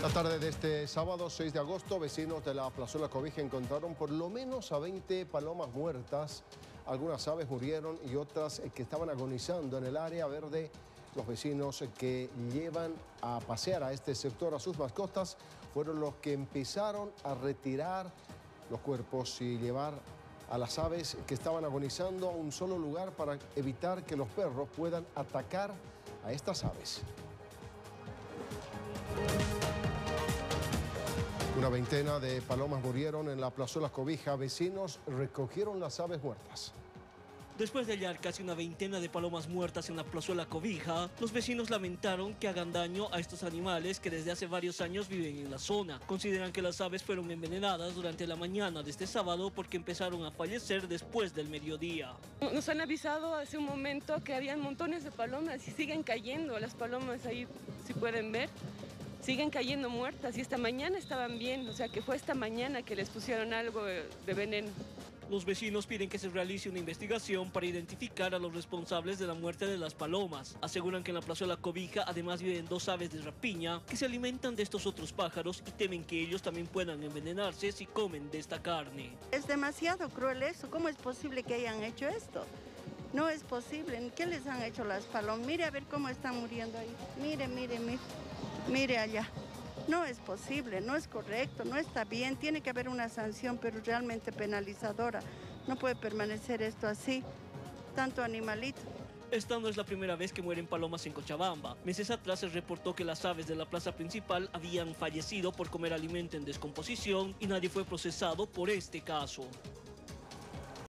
La tarde de este sábado 6 de agosto, vecinos de la Plazuela Cobija encontraron por lo menos a 20 palomas muertas. Algunas aves murieron y otras que estaban agonizando en el área verde. Los vecinos que llevan a pasear a este sector a sus mascotas fueron los que empezaron a retirar los cuerpos y llevar a las aves que estaban agonizando a un solo lugar para evitar que los perros puedan atacar a estas aves. Una veintena de palomas murieron en la Plazuela Cobija. Vecinos recogieron las aves muertas. Después de hallar casi una veintena de palomas muertas en la Plazuela Cobija, los vecinos lamentaron que hagan daño a estos animales que desde hace varios años viven en la zona. Consideran que las aves fueron envenenadas durante la mañana de este sábado porque empezaron a fallecer después del mediodía. Nos han avisado hace un momento que habían montones de palomas y siguen cayendo. Las palomas ahí, si pueden ver, siguen cayendo muertas y esta mañana estaban bien. O sea que fue esta mañana que les pusieron algo de veneno. Los vecinos piden que se realice una investigación para identificar a los responsables de la muerte de las palomas. Aseguran que en la Plazuela Cobija además viven dos aves de rapiña que se alimentan de estos otros pájaros y temen que ellos también puedan envenenarse si comen de esta carne. Es demasiado cruel eso. ¿Cómo es posible que hayan hecho esto? No es posible. ¿Qué les han hecho las palomas? Mire a ver cómo están muriendo ahí. Mire allá. No es posible, no es correcto, no está bien, tiene que haber una sanción, pero realmente penalizadora. No puede permanecer esto así, tanto animalito. Esta no es la primera vez que mueren palomas en Cochabamba. Meses atrás se reportó que las aves de la plaza principal habían fallecido por comer alimento en descomposición y nadie fue procesado por este caso.